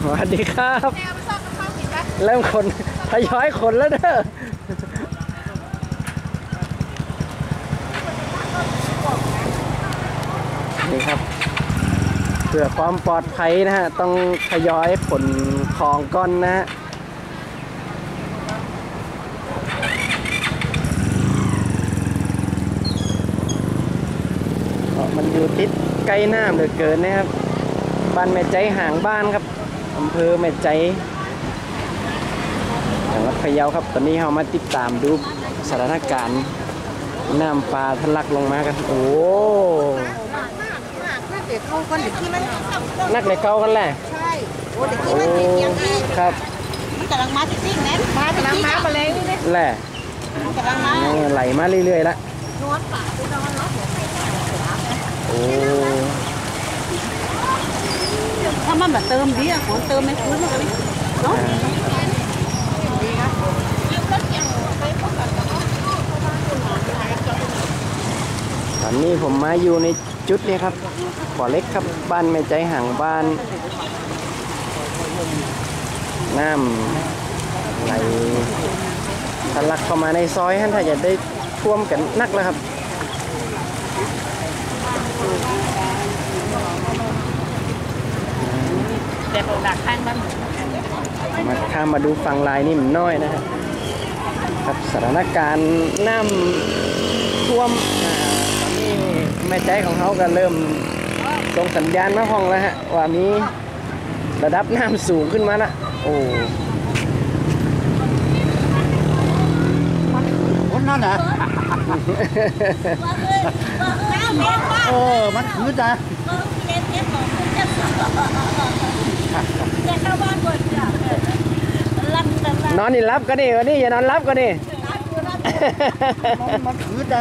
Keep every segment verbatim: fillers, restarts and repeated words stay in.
สวัสดีครับเริ่มคนทยอยคนแล้วเด้อนี่ครับเพื่อความปลอดภัยนะฮะต้องทยอยขนของก่อนนะฮะมันอยู่ติดใกล้น้ำเหลือเกินนะครับบ้านแม่ใจห่างบ้านครับอำเภอแม่ใจจังหวัดพะเยาครับตอนนี้เรามาติดตามดูสถานการณ์น้ำปลาทะลักลงมากันโอ้นักเด็กเก่ากันเด็กที่มันนักเด็กเก่ากันแหละใช่โอ้เด็กที่มันติดยังไงครับมันกำลังมาติดๆนะมาติดๆมาแรงนี่นะแหละกำลังมาไหลมาเรื่อยๆแล้วนอนป่าไปนอนเนาะโอ้ถ้ามันแบบเติมดีอ่ะผมเติมไม่คุ้มเลยเนาะตอนนี้ผมมาอยู่ในจุดนี้ครับบ่อเล็กครับบ้านแม่ใจห่างบ้านน้ำไหลทะลักเข้ามาในซอยท่านถ้าจะได้ท่วมกันนักแล้วครับแต่ผมดักข้างบ้านมาข้ามมาดูฝั่งลายนี่มันน้อยนะครับครับสถานการณ์น้ำท่วมตอนนี้แม่ใจของเขาก็เริ่มส่งสัญญาณมาห้องแล้วฮะว่ามีระดับน้ำสูงขึ้นมาละโอ้วันนั้นนะเออมันคือจ้ะนอนนี่รับก็นี่วันนี้อย่านอนรับก็นี่มันคือจ้ะ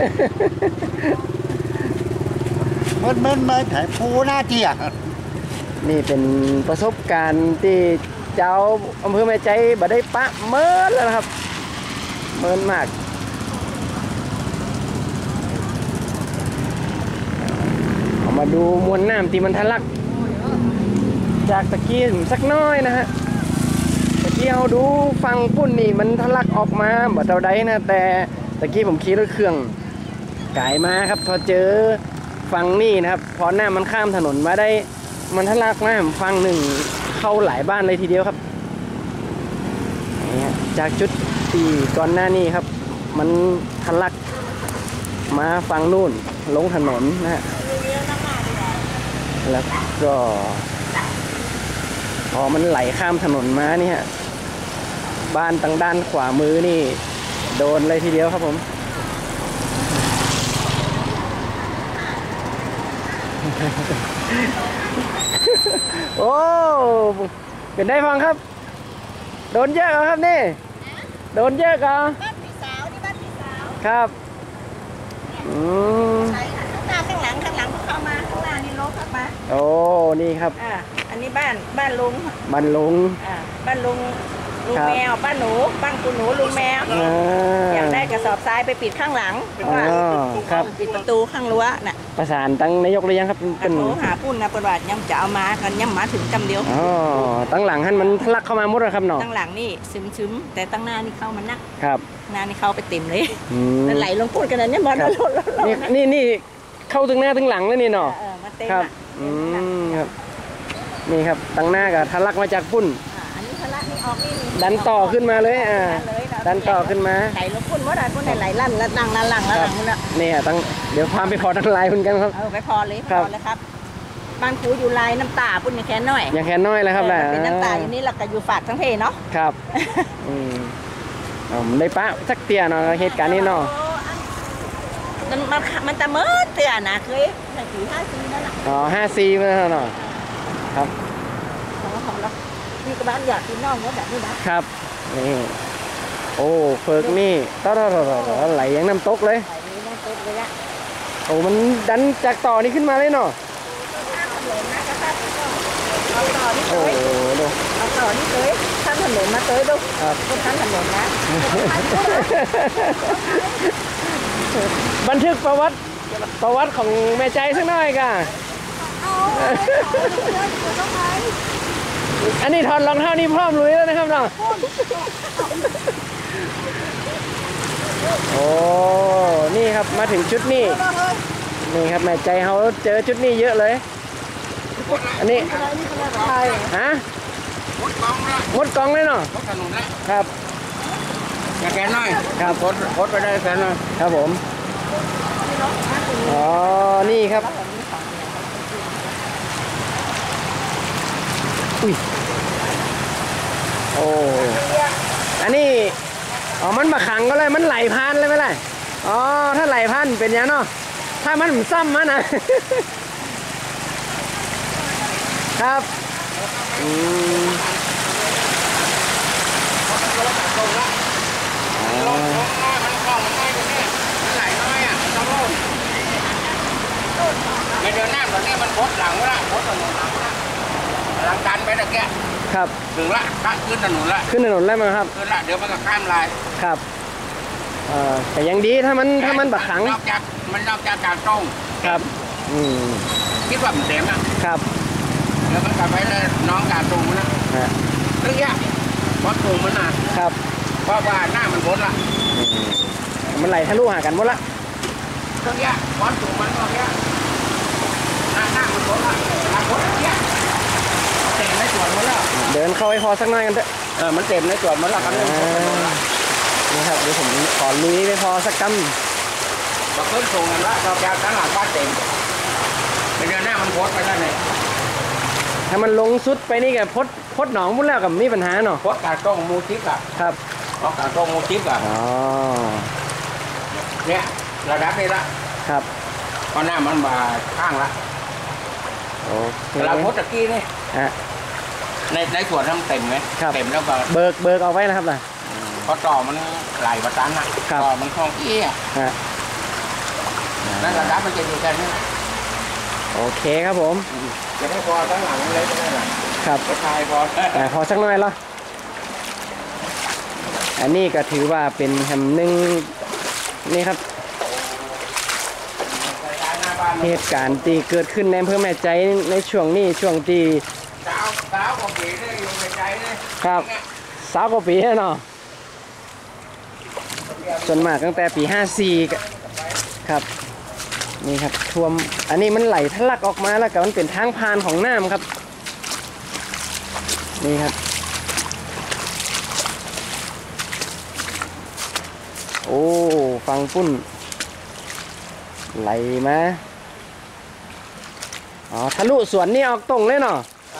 มันมันมาถ่ายปูหน้าเจียนี่เป็นประสบการณ์ที่เจ้าอำเภอแม่ใจบ่ได้ปะเมินแล้วนะครับเมินมากเอามาดูมวลน้ำที่มันทะลักจากตะกี้สักน้อยนะฮะตะกี้เอาดูฟังปุ่นนี่มันทะลักออกมาบ่เท่าใดนะแต่ตะกี้ผมขี่รถเครื่องไก่มาครับพอเจอฟังนี่นะครับพอหน้ามันข้ามถนนมาได้มันทะลักมาฟังหนึ่งเข้าหลายบ้านเลยทีเดียวครับจากจุดที่ก่อนหน้านี้ครับมันทะลักมาฟังนู่นลงถนนนะฮะแล้วก็พอมันไหลข้ามถนนมานี่ฮะบ้านทางด้านขวามือนี่โดนเลยทีเดียวครับผมโอ้เป็นได้ฟังครับโดนเยอะครับนี่โดนเยอะก็บ้านพี่สาวนี่บ้านพี่สาวครับอืมใช่ข้างหน้าข้างหลังข้างหลังเข้ามาข้างหน้านี่ลงเข้ามาโอ้นี่ครับอ่าอันนี้บ้านบ้านลุงบ้านลุงอ่าบ้านลุงลุงแมวบ้านหนูบ้านคุณหนูลุงแมวอยากได้กระสอบทรายไปปิดข้างหลังเป็นว่าปิดประตูข้างรั้วน่ะประสานตั้งนายกเลยยังครับเป็นหาปุ่นนะประวัติยังจะเอามากันยังมาถึงจำเดียวอ๋อตั้งหลังท่านมันทะลักเข้ามาหมดเลยครับเนาะตั้งหลังนี่ซึมๆแต่ตั้งหน้านี่เข้ามันนักครับหน้านี่เข้าไปเต็มเลยมันไหลลงปุ่นกันเลยเนี่ยบอลนี่นี่นี่เข้าถึงหน้าถึงหลังแล้วนี่เนาะครับอืมครับนี่ครับตั้งหน้ากับทะลักมาจากปุ่นดันต่อขึ้นมาเลยอ่าดันต่อขึ้นมาไหลลงพุ่นว่าได้พุ่นไหลลั่นแล้วนั่งนั่งหลังแล้วหลังนั่นนี่อ่ะตั้งเดี๋ยวพาไปพอทั้งลายพุ่นกันครับเอาไปพอเลยพอเลยครับบ้านครูอยู่ลายน้ำตาพุ่นอย่างแค่น้อยอย่างแค่น้อยเลยครับแหละเป็นน้ำตาอยู่นี่หลักก็อยู่ฝากทั้งเพเนาะครับอืมได้ปะสักเตี้ยเนาะเหตุการณ์นี้เนาะมันมันมันจะเมื่อเตี้ยนะเคยหนึ่งสี่ห้าซีนั่นแหละอ๋อห้าซีเมื่อเนาะครับนี่ก็บ้านอยากกินน่องแบบนี้นะครับนี่โอ้เฟิร์กนี่ต่อต่อต่อต่อไหลยังน้ำตกเลยน้ำตกเลยอะโอ้มันดันจากต่อนี้ขึ้นมาเลยเนาะโอ้ดูเอาต่อนี่เลยท่านถนนมาเตยดูครับท่านถนนนะบันทึกประวัติประวัติของแม่ใจสักหน่อยกันอันนี้ถอดรองเท้านี่พร้อมลุยแล้วนะครับเนาะโอ้นี่ครับมาถึงชุดนี้นี่ครับแม่ใจเขาเจอชุดนี้เยอะเลยอันนี้ฮะมดกองเลยเนาะครับอย่าแกนหน่อยครับโคตรโคตรไปได้แกนหน่อยครับผมอ๋อนี่ครับอุ้ยโอ้อันนี้อ๋อมันมาขังก็เลยมันไหลพานเลยไหมล่ะอ๋อถ้าไหลพานเป็นยังเนาะถ้ามันซ้ำมันนะครับอืมไม่เดินหน้าตอนนี้มันโคตรหลังวะล่ะโคตรถนนหลังวะหลังกันไปตะแกครับถึงละขึ้นถนนละขึ้นถนนแล้วมั้งครับขึ้นละเดี๋ยวมันก็ข้ามลายครับเอ่อแต่ยังดีถ้ามันถ้ามันบักขังนอกจากมันนอกจากการตรงครับอืมคิดว่ามันเต็มอ่ะครับเดี๋ยวมันกลับไปเลยน้องการตรงมันนะเรื่องยากเพราะตรงมันนะครับเพราะว่าหน้ามันพ้นละมันไหลทะลุหากันหมดละเรื่องยากเพราะตรงมันเรื่องยากหน้าหน้ามันพ้นละหน้าพ้นเนี้ยเต็มในส่วนมันแล้วเดินเข้าไปพอสักหน่อยกันเถอะเออมันเต็มในส่วนมันแล้วครับนี่ครับเดี๋ยวผมขอลุยไปพอสักกัมมาขึ้นสูงกันละเราจะตั้งหลังบ้านเต็มไปเดินหน้ามันโพสไปได้ไหนถ้ามันลงสุดไปนี่กับพดพดหนองมุดแล้วกับมีปัญหาเนาะพดการต้งมูทิปอ่ะครับพดการต้งมูทิปอ่ะอ๋อเนี่ยระดับนี้ละครับเพราะหน้ามันมาข้างละโอเคเราพดตะกี้นี่ฮะในในส่วนนั้นเต็มไหมเต็มแล้วก็เบิกเบิกเอาไว้นะครับล่ะพอต่อมันไหลประตันอ่ะต่อมันคล่องเอี้ยนั่นระดับมันจะอยู่กันนี่โอเคครับผมจะได้พอตั้งหลังเลยก็ได้หรอครับก็ทายพอแต่พอสักหน่อยละอันนี้ก็ถือว่าเป็นแห่งหนึ่งนี่ครับเหตุการณ์ที่เกิดขึ้นในอำเภอแม่ใจในช่วงนี้ช่วงที่สาวสาวกว่าปีได้อยู่แม่ใจเลยครับสาวกว่าปีเนาะส่วนมากตั้งแต่ปีห้าสี่ครับนี่ครับท่วมอันนี้มันไหลทะลักออกมาแล้วก็มันเป็นทางผ่านของน้ำครับนี่ครับโอ้ฟังปุ้นไหลมาอ๋อทะลุสวนนี่ออกตรงเลยเนาะ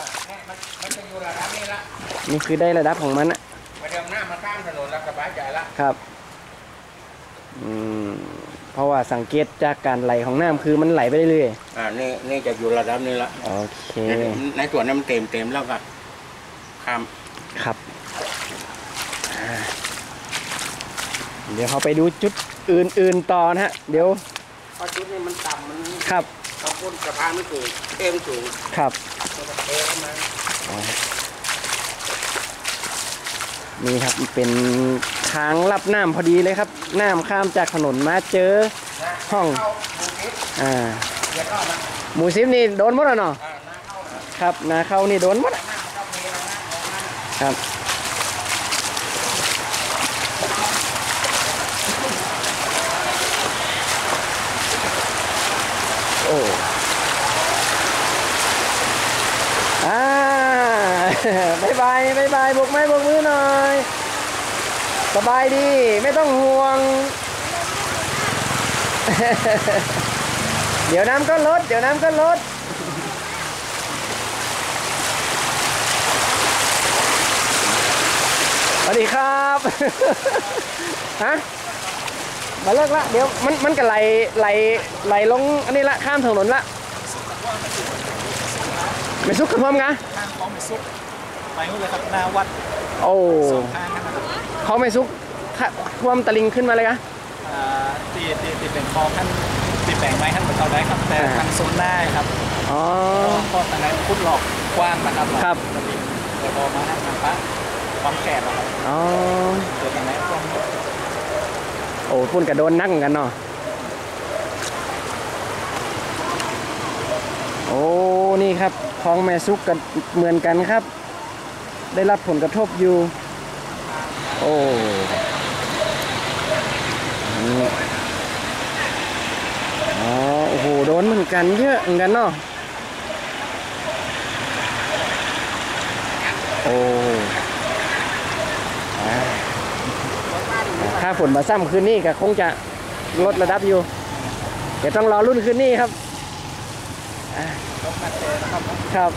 นี่คือได้ระดับของมันอะมาเดิมหน้ามาข้ามถนนแล้วสบายใจละครับอืมเพราะว่าสังเกตจากการไหลของน้ำคือมันไหลไปเรื่อยๆอ่านี่นี่จะอยู่ระดับนี้ละโอเคในส่วนนั้นมันเต็มเต็มแล้วครับข้ามครับเดี๋ยวเขาไปดูจุดอื่นๆต่อนะฮะเดี๋ยวเพราะจุดนี้มันต่ำมันครับเขาพ้นสะพานไม่สูงเต็มสูงครับนี่ครับเป็นทางลับน้ำพอดีเลยครับน้ำข้ามจากถนนมาเจอห้องอ่าหมูซิมนี่โดนหมดแล้วเนาะครับนาเข้านี่โดนหมดครับโอ้อ่าบายบายบายบายบกไม้บกมือหน่อยสบายดีไม่ต้องห่วง เดี๋ยวน้ำก็ลดเดี๋ยวน้ำก็ลดสวัสดีครับฮะมาเลิกละเดี๋ยวมันมันก็ไหลไหลไหลลงอันนี้ละข้ามถนนละไม่ซุกกันพร้อมกันข้างของไม่ซุกไปนู่นเลยครับหน้าวัดโอ้เขาไม่ซุกท่วมตะลิงขึ้นมาเลยนะตีตีตีเป็นคลองท่านตีแบ่งไม้ท่านเป็นเท่าไรครับแต่ทางโซนหน้าครับอ๋อก็ทางไหนพุทธหลอกกว้างนะครับครับเดี๋ยวพอมาทางทางพระความแคบครับอ๋อเดี๋ยวทางไหนกว้างโอ้พุ่นกระโดนนักกันเนาะโอ้นี่ครับคลองแม่ซุกกันเหมือนกันครับได้รับผลกระทบอยู่โอ้นี่อ๋อโอ้โหโดนเหมือนกันเยอะเหมือนกันเนาะโอ้อ่าถ้าฝนมาซ้ำคืนนี้ก็คงจะลดระดับอยู่เดี๋ยวต้องรอรุ่นคืนนี้ครับอ่าครับ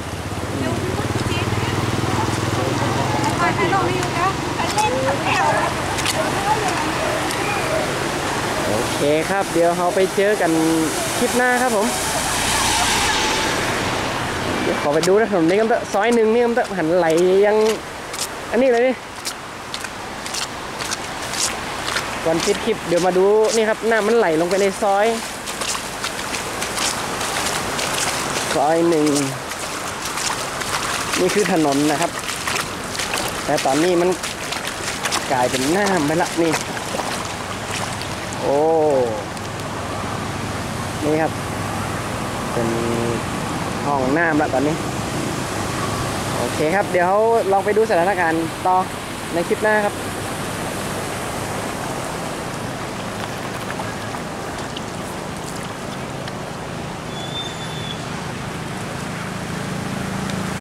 โอเคครับเดี๋ยวเราไปเจอกันคลิปหน้าครับผมเดี๋ยวขอไปดูนะถนนนี้กันเถอะซอยหนึ่งนี่กันเถอะหันไหลยังอันนี้เลยนี่ก่อนปิดคลิปเดี๋ยวมาดูนี่ครับน้ำมันไหลลงไปในซอยซอยหนึ่งนี่คือถนนนะครับแต่ตอนนี้มันกลายเป็นน้ำไปละนี่โอ้นี่ครับเป็นห้องน้ำละตอนนี้โอเคครับเดี๋ยวลองไปดูสถานการณ์ต่อในคลิปหน้าครับ